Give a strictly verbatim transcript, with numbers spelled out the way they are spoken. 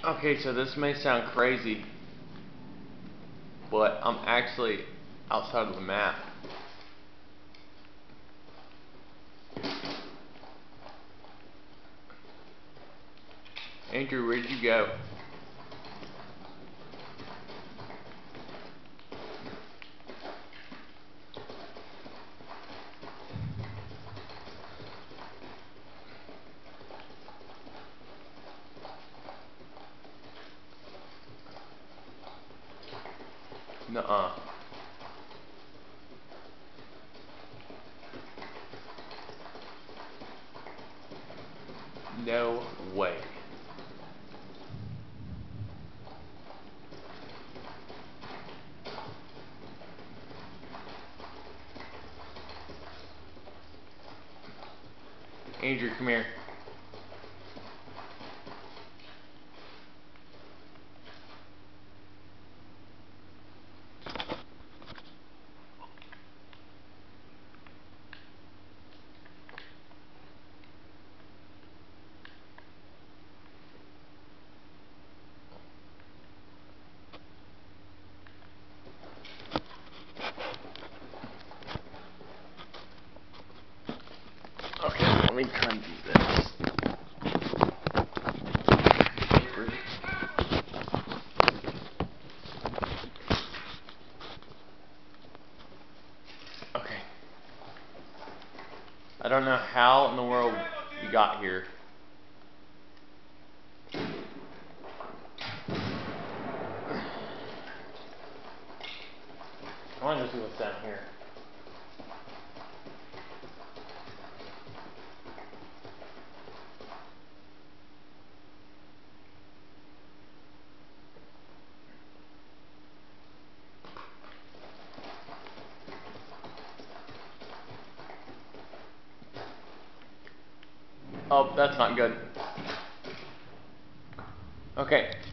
Okay, so this may sound crazy, but I'm actually outside of the map. Andrew, where'd you go? Nuh-uh. No way. Andrew, come here. Okay, let me try and do this. Okay. I don't know how in the world you got here. I want to go see what's down here. Oh, that's not good. Okay.